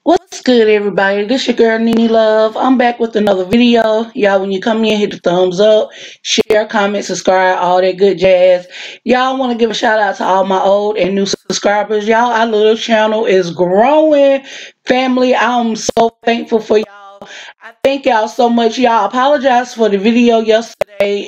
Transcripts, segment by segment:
What's good, everybody? This your girl Nene Love. I'm back with another video. Y'all, when you come in, hit the thumbs up, share, comment, subscribe, all that good jazz. Y'all want to give a shout out to all my old and new subscribers. Y'all, our little channel is growing. Family, I'm so thankful for y'all. I thank y'all so much. Y'all, apologize for the video yesterday.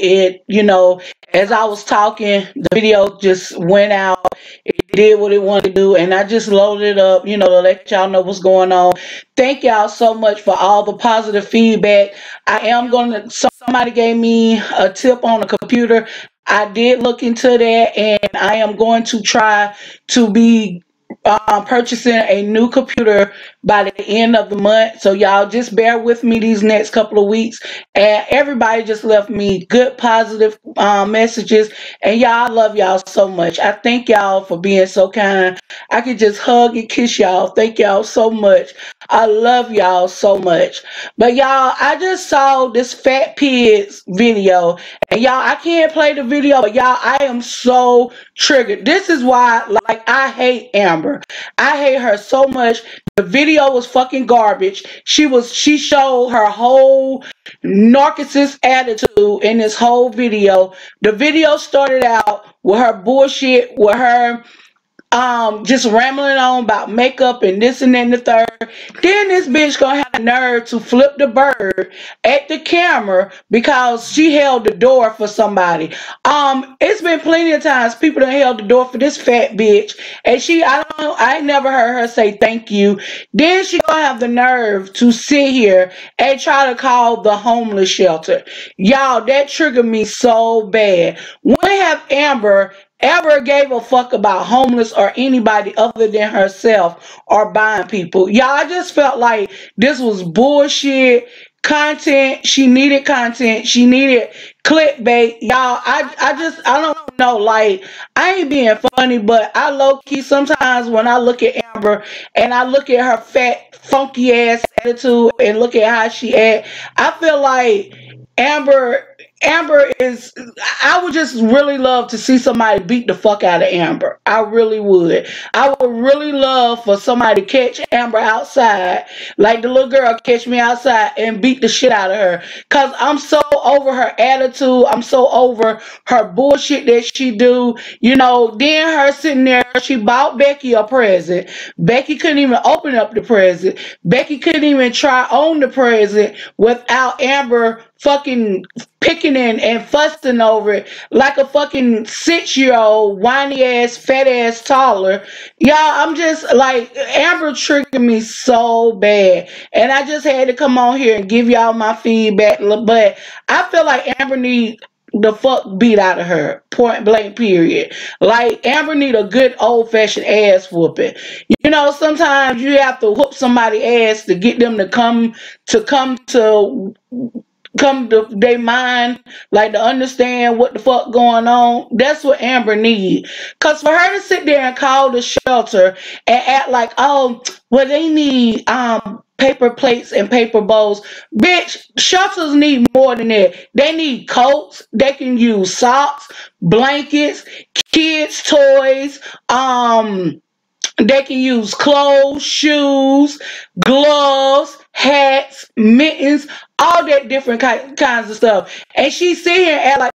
As I was talking, the video just went out. It did what it wanted to do, and I just loaded it up, to let y'all know what's going on. Thank y'all so much for all the positive feedback. I am gonna. Somebody gave me a tip on a computer. I did look into that, and I am going to try to be purchasing a new computer by the end of the month. So y'all just bear with me these next couple of weeks. And everybody just left me good positive messages. And y'all, I love y'all so much. I thank y'all for being so kind. I could just hug and kiss y'all. Thank y'all so much. I love y'all so much. But y'all, I just saw this Fat Pigs video. And y'all, I can't play the video, but y'all, I am so triggered. This is why, like, I hate Amber. I hate her so much. The video was fucking garbage. She showed her whole narcissist attitude in this whole video. The video started out with her bullshit, with her just rambling on about makeup and this and that and the third. Then this bitch gonna have the nerve to flip the bird at the camera because she held the door for somebody. It's been plenty of times people done held the door for this fat bitch, and I ain't never heard her say thank you. Then she gonna have the nerve to sit here and try to call the homeless shelter. Y'all, that triggered me so bad. When have Amber ever gave a fuck about homeless or anybody other than herself or buying people? Y'all, I just felt like this was bullshit content. She needed content. She needed clickbait. Y'all, I don't know. Like, I ain't being funny, but I low key sometimes when I look at Amber and I look at her fat, funky ass attitude and look at how she act, I feel like Amber Amber is, I would just really love to see somebody beat the fuck out of Amber. I really would. I would really love for somebody to catch Amber outside, like the little girl catch me outside and beat the shit out of her. Cause I'm so over her attitude. I'm so over her bullshit that she do. Then her sitting there, she bought Becky a present. Becky couldn't even open up the present. Becky couldn't even try on the present without Amber fucking picking and fussing over it like a fucking 6-year-old whiny ass fat ass toddler. Y'all, I'm just like, Amber triggered me so bad, and I just had to come on here and give y'all my feedback. But I feel like Amber need the fuck beat out of her, point blank, period. Like, Amber need a good old fashioned ass whooping. Sometimes you have to whoop somebody ass to get them to come to their mind, like to understand what the fuck going on. That's what Amber need. Cause for her to sit there and call the shelter and act like, oh, well, they need paper plates and paper bowls. Bitch, shelters need more than that. They need coats. They can use socks, blankets, kids toys, they can use clothes, shoes, gloves, hats, mittens, all that different kinds of stuff. And she sit here and act like